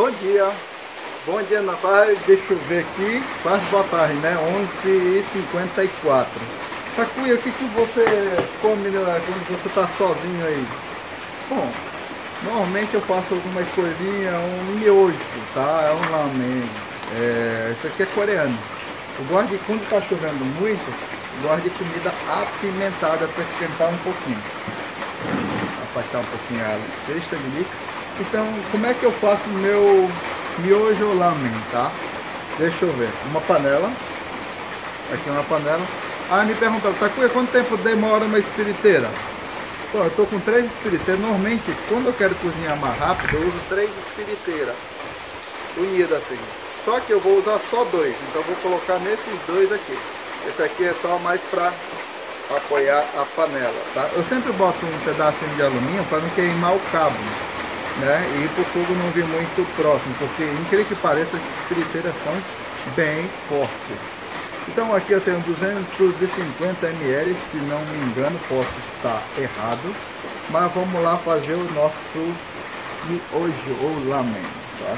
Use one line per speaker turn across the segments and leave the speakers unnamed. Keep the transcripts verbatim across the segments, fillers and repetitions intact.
Bom dia, bom dia na paz, deixa eu ver aqui, quase boa tarde, né? onze e cinquenta e quatro. Takuya, o que, que você come, né, quando você está sozinho aí? Bom, normalmente eu faço algumas coisinhas, um miojo, tá? É um ramen, é, isso aqui é coreano. Eu gosto de, quando está chovendo muito, eu gosto de comida apimentada para esquentar um pouquinho. Afastar um pouquinho a cesta de líquido. Então, como é que eu faço meu miojo ramen, tá? Deixa eu ver. Uma panela. Aqui uma panela. Ah, me perguntaram, Takuya, quanto tempo demora uma espiriteira? Pô, eu tô com três espiriteiras. Normalmente, quando eu quero cozinhar mais rápido, eu uso três espiriteiras unidas assim. Só que eu vou usar só dois. Então, eu vou colocar nesses dois aqui. Esse aqui é só mais para apoiar a panela, tá? Eu sempre boto um pedacinho de alumínio para não queimar o cabo, né? E para o fogo não vir muito próximo, porque incrível que pareça, as espriteiras são bem fortes. Então aqui eu tenho duzentos e cinquenta mililitros, se não me engano, posso estar errado, mas vamos lá fazer o nosso miojo ou ramen, tá?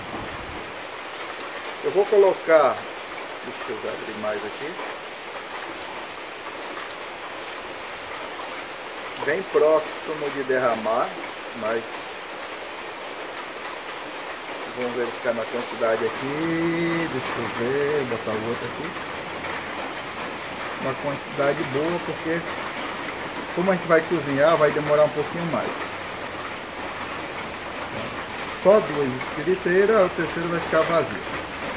Eu vou colocar, deixa eu abrir mais aqui, bem próximo de derramar, mas vamos verificar na quantidade aqui, deixa eu ver, botar o outro aqui, uma quantidade boa, porque como a gente vai cozinhar, vai demorar um pouquinho mais. Só duas espiriteiras, o terceiro vai ficar vazio.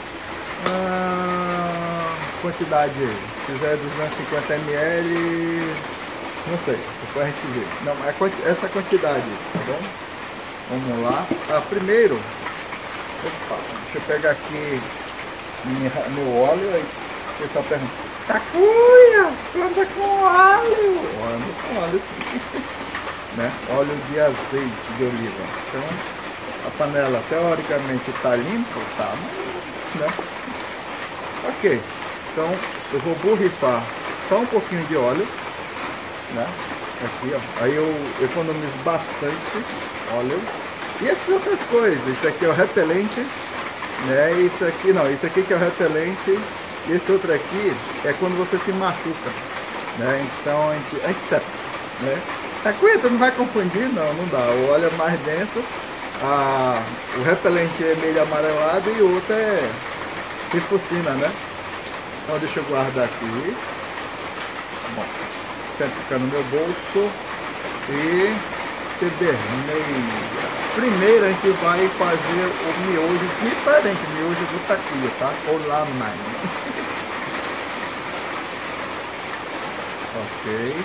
Ah, quantidade aí, se fizer duzentos e cinquenta mililitros, não sei, depois a gente vê. Não, é essa quantidade, tá bom? Vamos lá. Ah, primeiro, opa, deixa eu pegar aqui minha, meu óleo. Aí você está perguntando, Takuya, você anda com óleo? Eu ando com óleo sim. Né? Óleo de azeite de oliva. Então, a panela teoricamente está limpa, tá? Mas, né? Ok, então eu vou borrifar só um pouquinho de óleo, né? Aqui, ó. Aí eu economizo bastante óleo. E essas outras coisas, isso aqui é o repelente, né? Isso aqui não, isso aqui que é o repelente. E esse outro aqui é quando você se machuca, né? Então, anti, antisséptico, né? Takuya, tu não vai confundir? Não, não dá. O óleo é mais denso, a, o repelente é meio amarelado e o outro é rifocina, né? Então deixa eu guardar aqui. Bom, tem que ficar no meu bolso. E vermelha. Primeiro a gente vai fazer o miojo diferente, miojo do Takuya, tá? Ou ramen. Ok.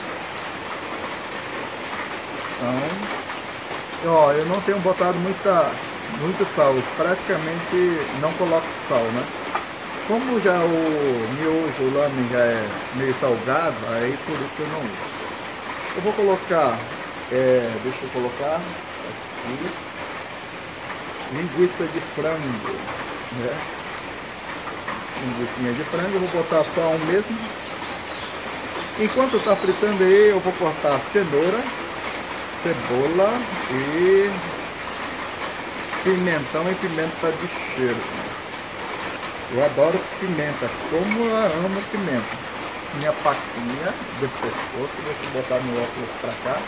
Então, ó, eu não tenho botado muita, muito sal, praticamente não coloco sal, né? Como já o miojo, o ramen já é meio salgado, aí por isso que eu não uso. Eu vou colocar, é, deixa eu colocar aqui, linguiça de frango, né? Linguiça de frango, eu vou botar só um mesmo. Enquanto está fritando aí, eu vou cortar cenoura, cebola e pimentão e pimenta de cheiro. Eu adoro pimenta, como eu amo pimenta. Minha paquinha de pescoço, deixa eu botar meu óculos pra cá.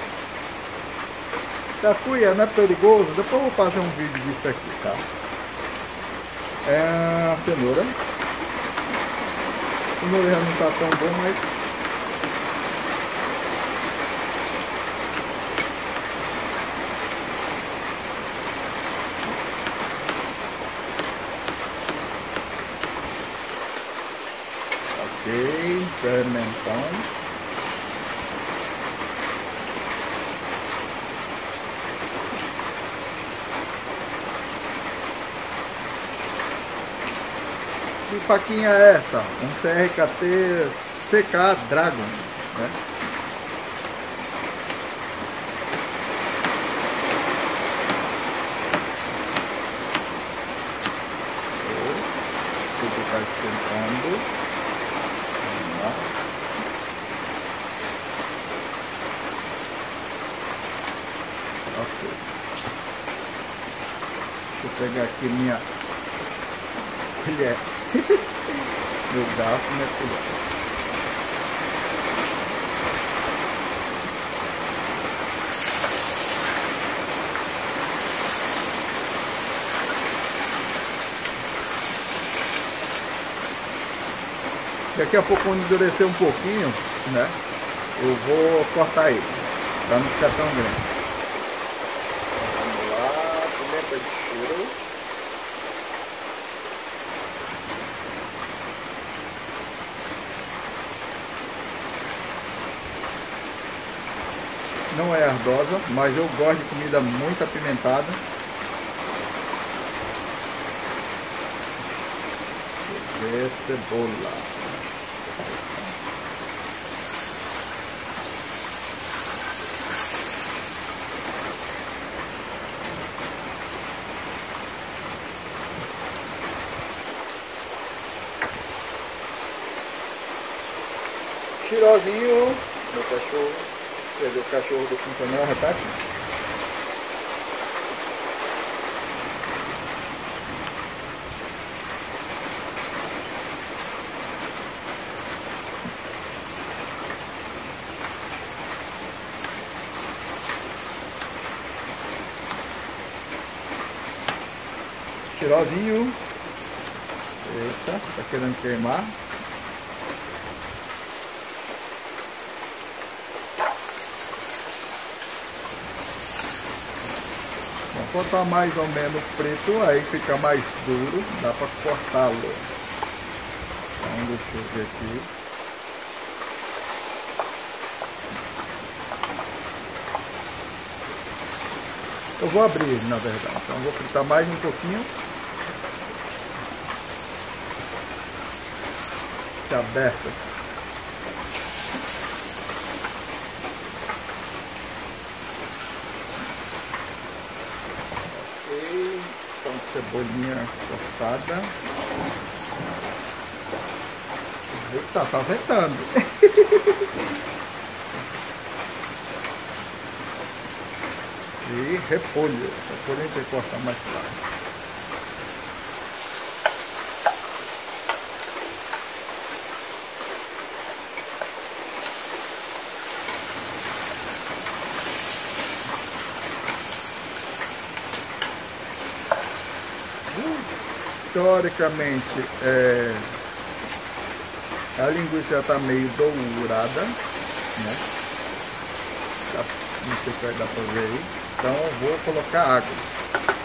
Takuya, não é perigoso? Depois eu vou fazer um vídeo disso aqui, tá? É a cenoura. A cenoura já não tá tão bom, mas... Ok, pimentão. Que faquinha é essa? Um C R K T C K Dragon, né? Tudo está esquentando. Vamos lá. Ok. Deixa eu pegar aqui minha colher. Meu garfo, minha colher. Daqui a pouco, quando endurecer um pouquinho, né, eu vou cortar ele, para não ficar tão grande. Então, vamos lá, pimenta de cheiro. Não é ardosa, mas eu gosto de comida muito apimentada. E cebola. Chirozinho, meu cachorro, quer dizer, o cachorro do funcionário já tá aqui. Chirozinho, eita, tá querendo queimar. Quando tá mais ou menos preto, aí fica mais duro, dá para cortá-lo. Então deixa eu ver aqui. Eu vou abrir, na verdade, então eu vou fritar mais um pouquinho. Fica aberto. Então, cebolinha cortada. Eita, tá ventando. E repolho. Repolho a gente vai cortar mais tarde. Teoricamente, é, a linguiça já está meio dourada, né? Não sei se vai dar para ver aí. Então eu vou colocar água.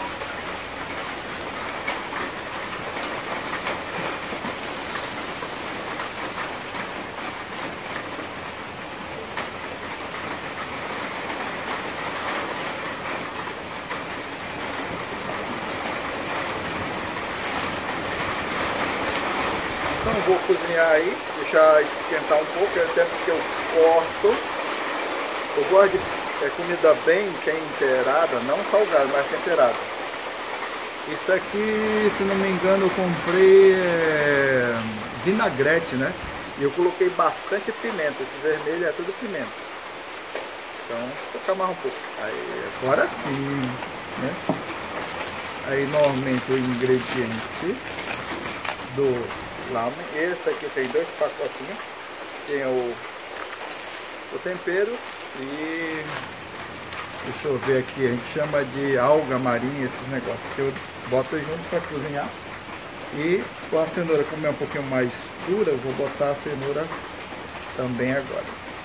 Então eu vou cozinhar aí, deixar esquentar um pouco, até porque eu corto. Eu gosto de é, comida bem temperada, não salgada, mas temperada. Isso aqui, se não me engano, eu comprei é, vinagrete, né? E eu coloquei bastante pimenta, esse vermelho é tudo pimenta. Então, vou colocar mais um pouco. Aí, agora sim, né? Aí, normalmente, o ingrediente do lamen, esse aqui tem dois pacotinhos, tem o, o tempero e deixa eu ver aqui, a gente chama de alga marinha, esses negócios que eu boto junto para cozinhar. E com a cenoura, como é um pouquinho mais escura, eu vou botar a cenoura também agora.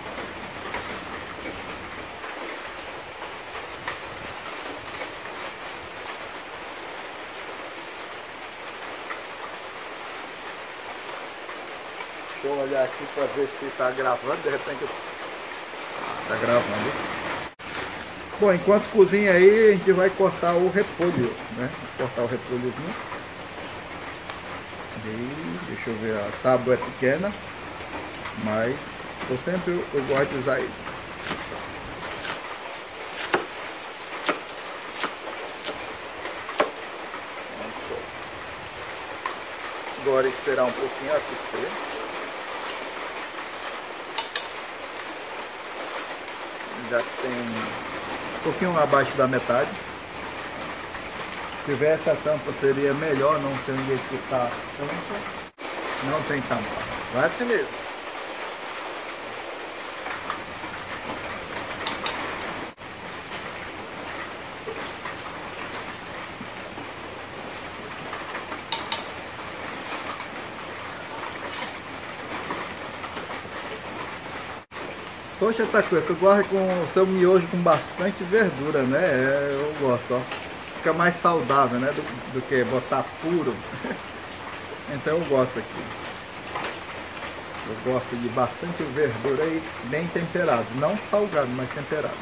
Deixa eu olhar aqui para ver se está gravando, de repente está gravando. Bom, enquanto cozinha aí, a gente vai cortar o repolho, né? Vou cortar o repolhozinho. E deixa eu ver, a tábua é pequena, mas eu sempre eu gosto de usar ele. Agora esperar um pouquinho aquecer. Já tem um pouquinho abaixo da metade. Se tivesse a tampa seria melhor, não tendo que escutar a tampa. Não tem tampa. Vai assim mesmo. Poxa, Takuya, tu gosta com o seu miojo com bastante verdura, né? É, eu gosto, ó. Fica mais saudável, né? Do, do que botar puro. Então eu gosto aqui. Eu gosto de bastante verdura e bem temperado. Não salgado, mas temperado.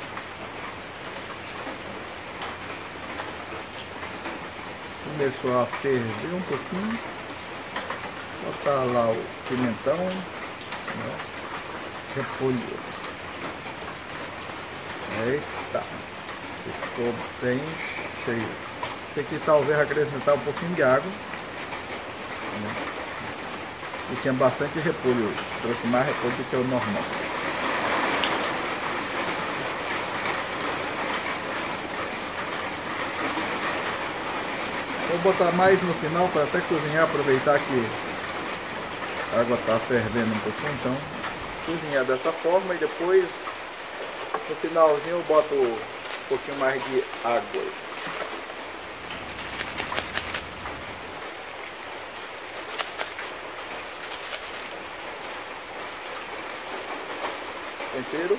Começou a ferver um pouquinho. Botar lá o pimentão, né? Repolho. Eita, ficou bem cheio. Tem que talvez acrescentar um pouquinho de água, né? E tinha bastante repolho hoje. Trouxe mais repolho do que o normal. Vou botar mais no final para até cozinhar, aproveitar que a água está fervendo um pouquinho, então cozinhar dessa forma e depois no finalzinho eu boto um pouquinho mais de água. Tempero.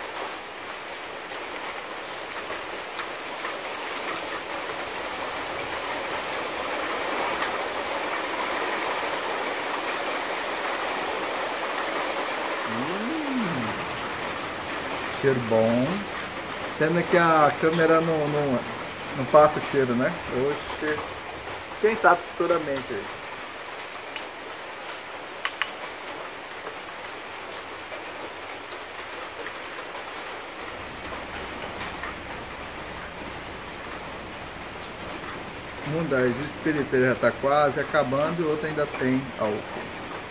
Cheiro bom. Pena que a câmera não, não, não passa o cheiro, né? Oxe. Quem sabe futuramente aí. Um das espiritueiras já está quase acabando e o outro ainda tem álcool.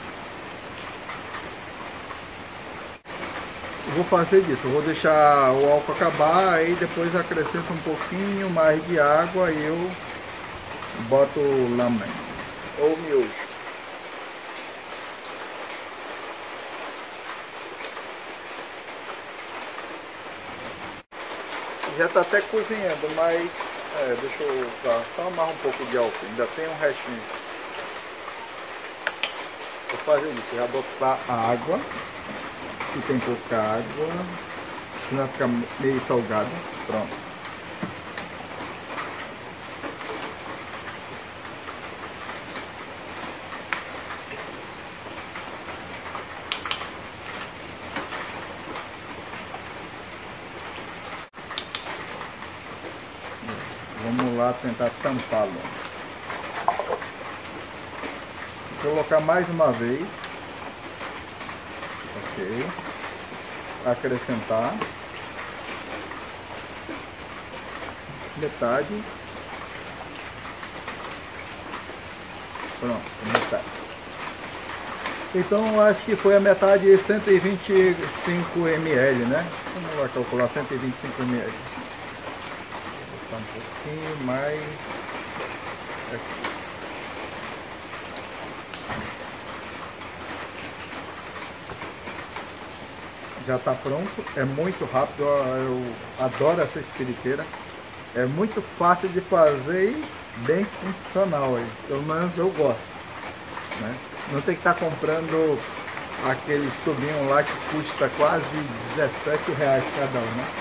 Vou fazer disso, eu vou deixar o álcool acabar, aí depois acrescento um pouquinho mais de água e eu boto o lamen ou miojo. Já está até cozinhando, mas é, deixa eu tá, só amarrar um pouco de álcool, ainda tem um restinho. Vou fazer isso, já botar a água. Aqui tem pouca água, senão fica meio salgado. Pronto. Vamos lá tentar tampá-lo. Vou colocar mais uma vez. Ok. Acrescentar metade. Pronto, metade. Então acho que foi a metade de cento e vinte e cinco mililitros, né? Vamos lá calcular cento e vinte e cinco mililitros. Vou botar um pouquinho mais aqui. Já está pronto, é muito rápido, eu adoro essa espiriteira, é muito fácil de fazer e bem funcional aí, pelo menos eu gosto, né? Não tem que estar tá comprando aquele tubinho lá que custa quase dezessete reais cada um, né?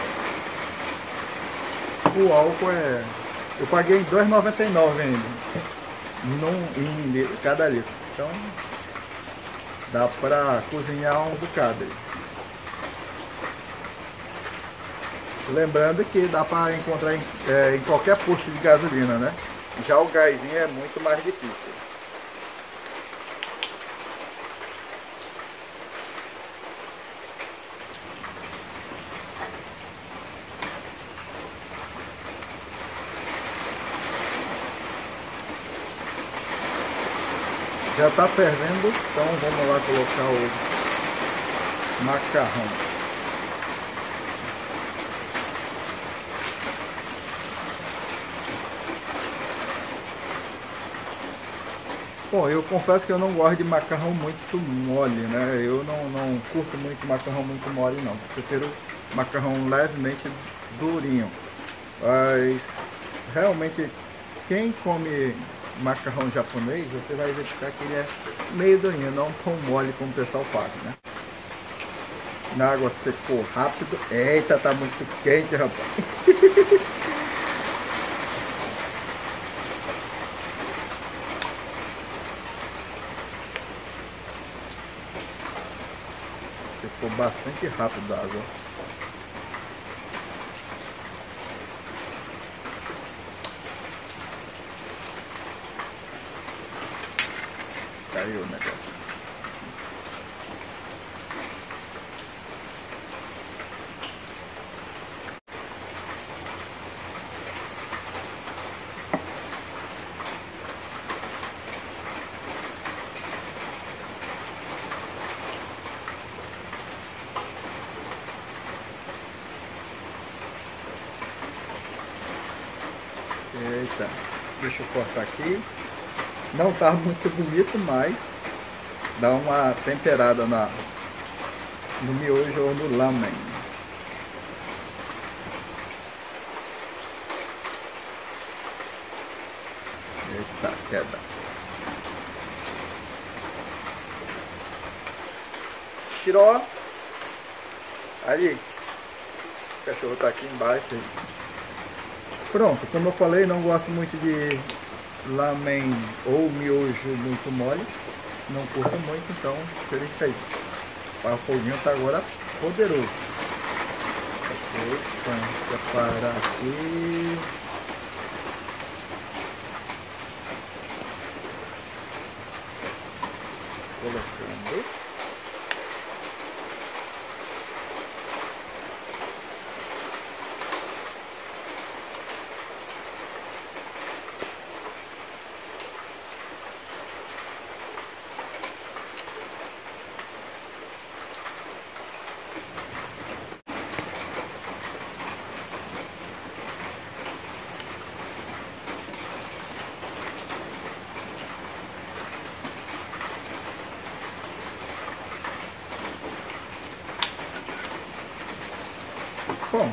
O álcool é, eu paguei dois reais e noventa e nove centavos ainda, num, em cada litro, então dá para cozinhar um bocado aí. Lembrando que dá para encontrar em, é, em qualquer posto de gasolina, né? Já o gásinho é muito mais difícil. Já está fervendo, então vamos lá colocar o macarrão. Bom, eu confesso que eu não gosto de macarrão muito mole, né? Eu não, não curto muito macarrão muito mole, não. Prefiro macarrão levemente durinho. Mas, realmente, quem come macarrão japonês, você vai verificar que ele é meio durinho, não tão mole como o pessoal faz, né? Na água secou rápido. Eita, tá muito quente, rapaz. Ficou bastante rápido a água. Caiu o negócio. Eita, deixa eu cortar aqui. Não tá muito bonito, mas dá uma temperada na, no miojo ou no lamen. Eita, queda. Tirou. Ali. O cachorro tá aqui embaixo. Pronto, como eu falei, não gosto muito de lamen ou miojo muito mole. Não curto muito, então seria isso aí. O foguinho tá agora poderoso. Ok, então separar aqui. Colocando. Bom,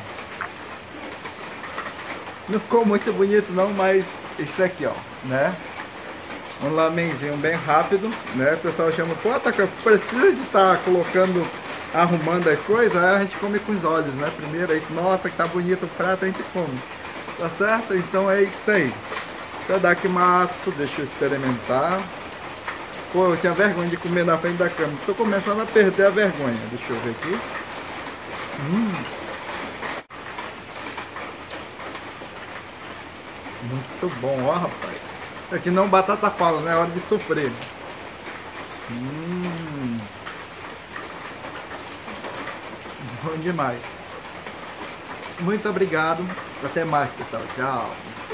não ficou muito bonito não, mas isso aqui, ó, né? Um lamenzinho bem rápido, né? O pessoal chama, pô, tá, precisa de estar tá colocando, arrumando as coisas, aí a gente come com os olhos, né? Primeiro aí, nossa, que tá bonito o prato, a gente come, tá certo? Então é isso aí. Pedaço maço, deixa eu experimentar. Pô, eu tinha vergonha de comer na frente da câmera, tô começando a perder a vergonha, deixa eu ver aqui. Hum. Muito bom, ó, rapaz. Aqui não batata fala, né? É hora de sofrer. Hum. Bom demais. Muito obrigado. Até mais, pessoal. Tchau.